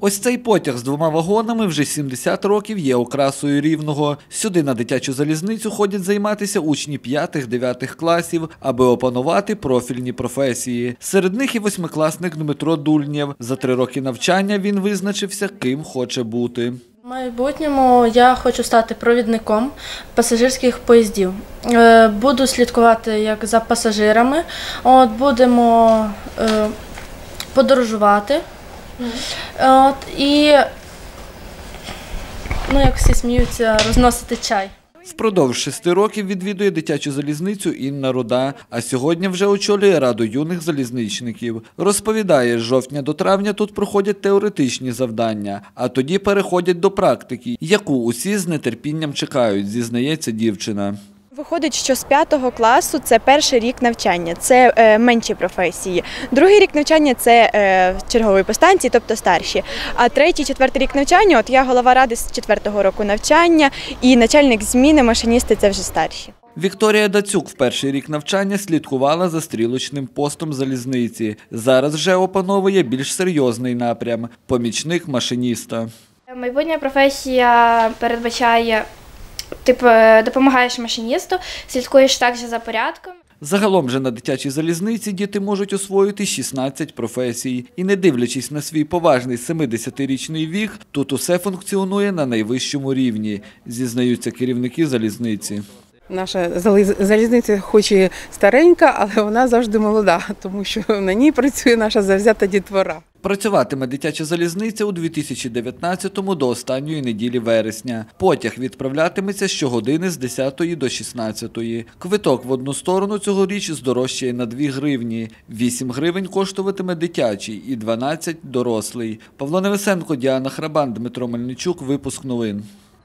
Ось цей потяг з 2 вагонами вже 70 років є окрасою Рівного. Сюди на дитячу залізницю ходять займатися учні 5-9 класів, аби опанувати профільні професії. Серед них і 8-класник Дмитро Дульнєв. За 3 роки навчання він визначився, ким хоче бути. В майбутньому я хочу стати провідником пасажирських поїздів. Буду слідкувати як за пасажирами, будемо подорожувати і, як всі сміються, розносити чай. Впродовж 6 років відвідує дитячу залізницю Інна Руда, а сьогодні вже очолює Раду юних залізничників. Розповідає, з жовтня до травня тут проходять теоретичні завдання, а тоді переходять до практики, яку усі з нетерпінням чекають, зізнається дівчина. Виходить, що з 5 класу – це перший рік навчання, це менші професії. Другий рік навчання – це чергові по станції, тобто старші. А 3-4 рік навчання, я голова ради з 4-го року навчання і начальник зміни, машиністи – це вже старші. Вікторія Дацюк в перший рік навчання слідкувала за стрілочним постом залізниці. Зараз вже опановує більш серйозний напрям – помічник машиніста. Майбутня професія передбачає допомагаєш машиністу, слідкуєш також за порядком. Загалом же на дитячій залізниці діти можуть освоїти 16 професій. І не дивлячись на свій поважний 70-річний вік, тут усе функціонує на найвищому рівні, зізнаються керівники залізниці. Наша залізниця хоч і старенька, але вона завжди молода, тому що на ній працює наша завзята дітвора. Працюватиме дитяча залізниця у 2019-му до останньої неділі вересня. Потяг відправлятиметься щогодини з 10 до 16. Квиток в одну сторону цьогоріч здорожчає на 2 гривні. 8 гривень коштуватиме дитячий і 12 – дорослий. Павло Невесенко, Діана Храбан, Дмитро Мельничук. Випуск новин.